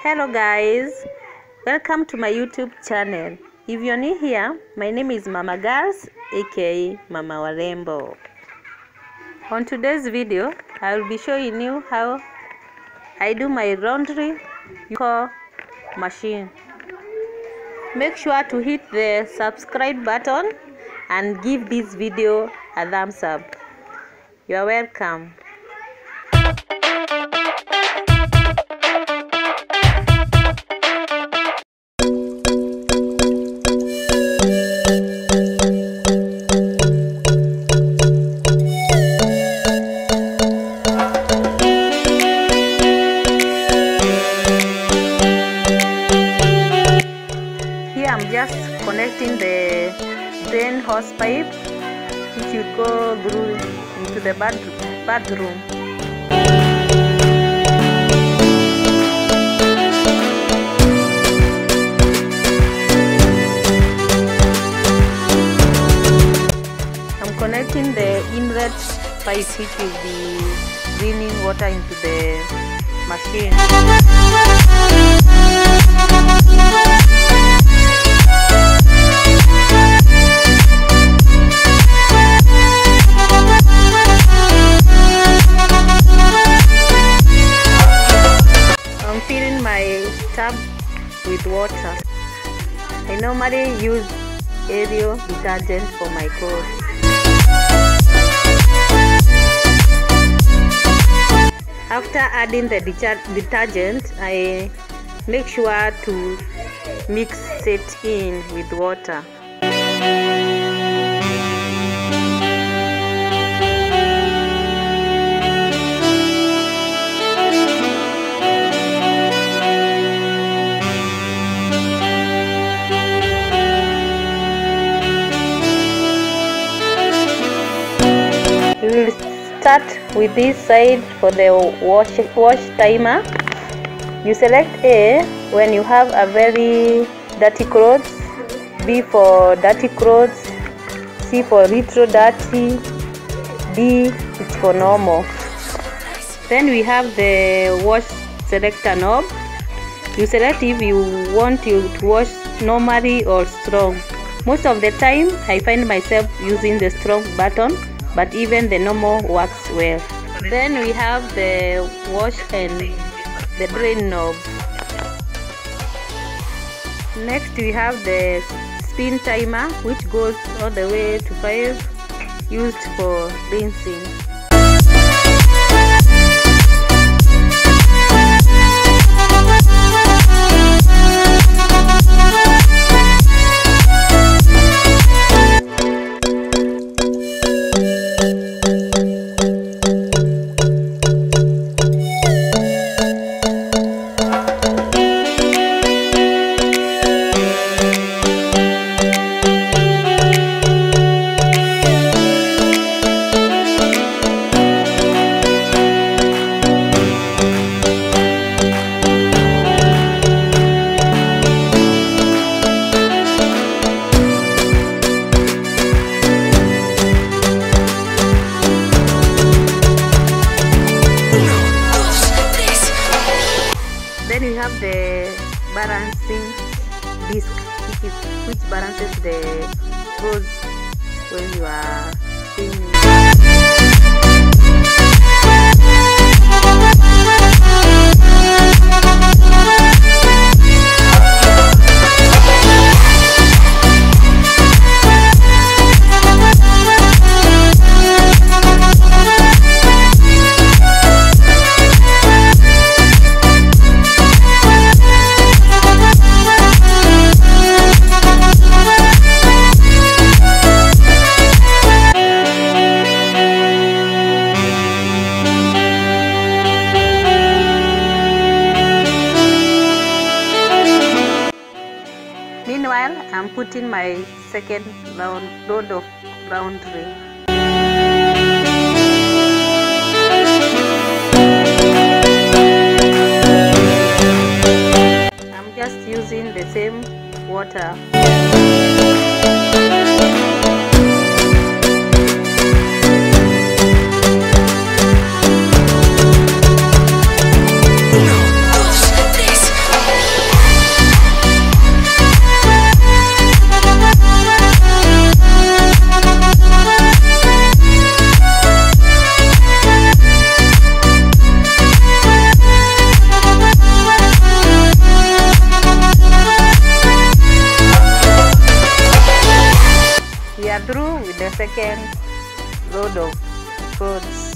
Hello guys, welcome to my YouTube channel. If you're new here, my name is Mama Girls aka Mama Warembo. On today's video, I will be showing you how I do my laundry using machine. Make sure to hit the subscribe button and give this video a thumbs up. You are welcome. I'm just connecting the drain hose pipe which will go through into the bathroom. I'm connecting the inlet pipe which will be draining water into the machine. Filling my tub with water. I normally use Ariel detergent for my clothes. After adding the detergent, I make sure to mix it in with water. We will start with this side for the wash timer. You select A when you have a very dirty clothes, B for dirty clothes, C for retro dirty, D is for normal. Then we have the wash selector knob. You select if you want to wash normally or strong. Most of the time I find myself using the strong button, but even the normal works well. Then we have the wash and the drain knob. Next we have the spin timer which goes all the way to 5, used for rinsing. Then we have the balancing disc which balances the clothes when you are spinning. Meanwhile, I'm putting my second load of laundry. I'm just using the same water. second load of clothes.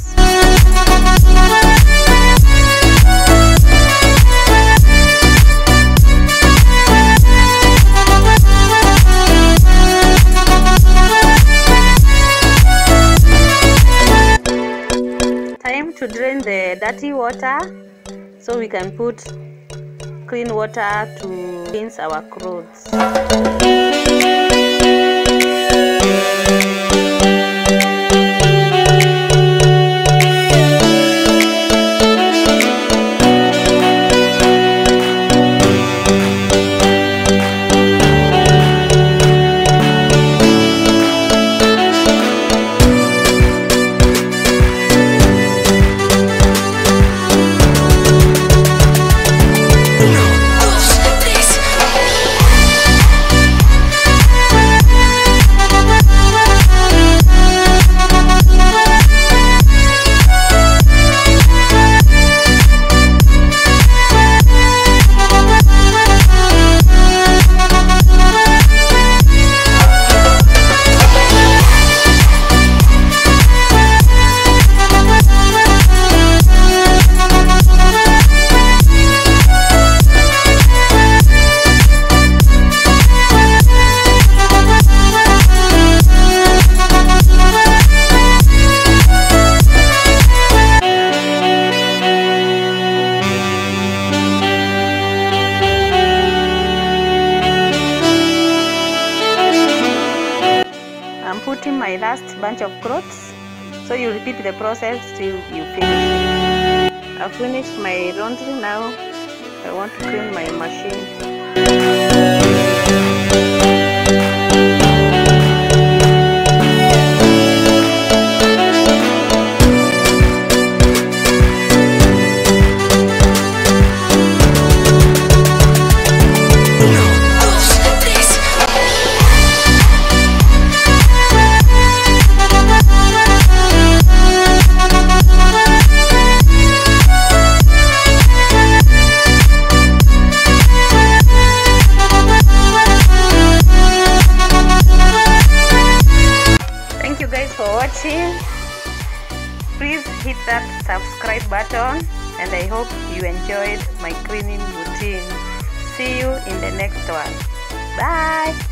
Time to drain the dirty water so we can put clean water to cleanse our clothes. I'm putting my last bunch of clothes, so you repeat the process till you finish. I've finished my laundry. Now I want to clean my machine. Please hit that subscribe button, and I hope you enjoyed my cleaning routine. See you in the next one. Bye.